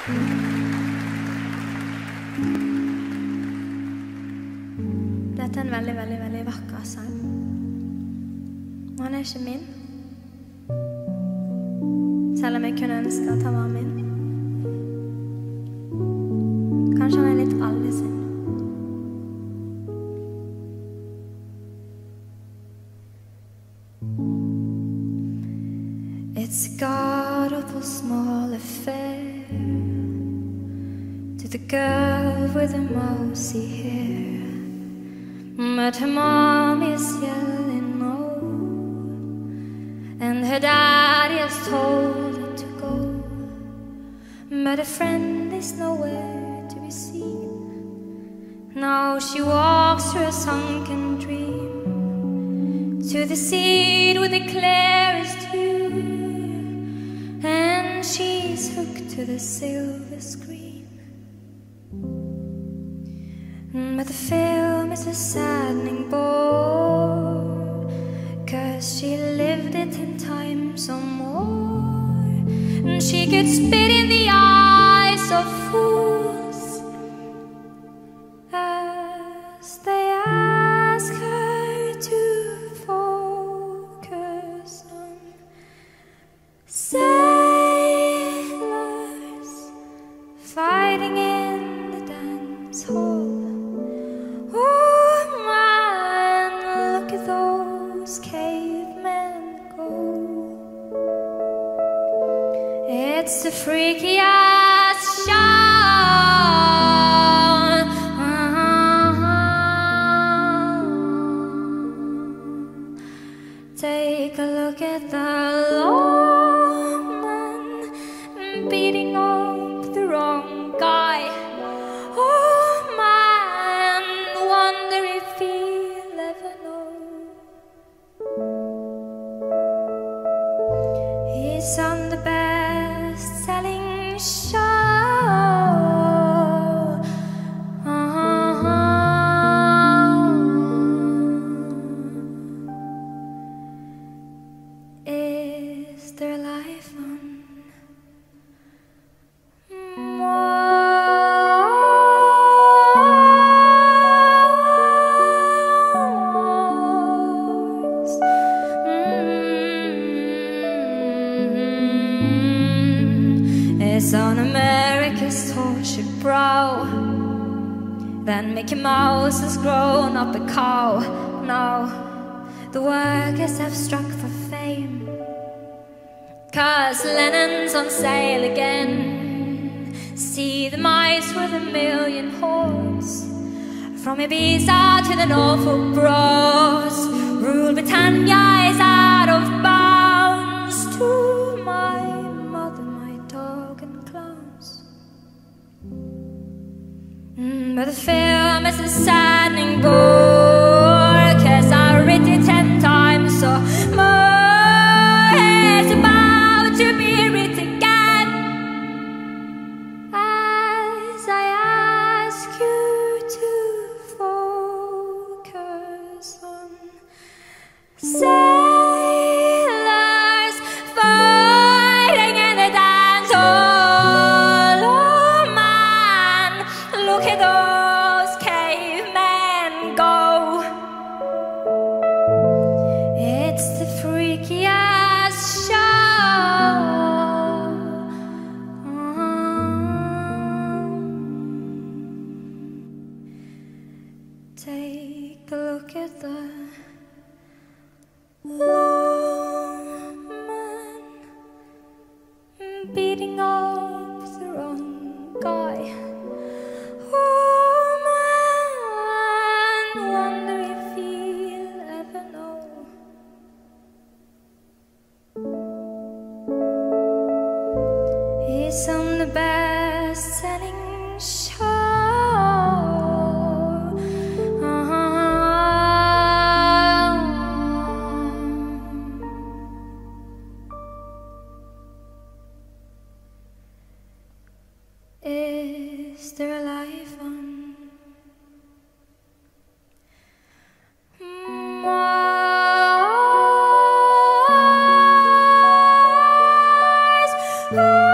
Dette er en veldig, veldig, veldig vakker sang. Han er ikke min. Selv om jeg kunne ønske at han var min. Kanskje han er litt alle sin. It's a god-awful small affair to the girl with the mousy hair, but her mom is yelling no, and her daddy has told her to go, but a friend is nowhere to be seen. Now she walks through a sunken dream to the seat with the clearest view, and she's hooked to the silver screen. But the film is a saddening bore, 'cause she lived it 10 times or more, and she could spit in the eyes of fools as they ask her to focus on sailors fighting in the dance hall. Oh man, look at those cavemen go. It's the freakiest show. Take a look at the lawman beating up the wrong guy. Oh man, wonder if he'll ever know. He's on the best-selling show. Is there life on Mars? It's on America's tortured brow that Mickey Mouse has grown up a cow. Now the workers have struck for fame, 'cause Lennon's on sale again. See the mice with 1,000,000 horns, from Ibiza to the Norfolk Broads. Rule Britannia is out of bounds. To my mother, my dog and clowns. But the film is a saddening bore, 'cause I read it 10 times or more. It's about to be writ again, as I ask you to focus on sailors fighting in the dance hall. Oh man, look at those cavemen go. It's the freakiest show. Take a look at the lawman beating up the wrong guy. Oh man, wonder if he'll ever know. He's on the best-selling show. Is there a life on Mars?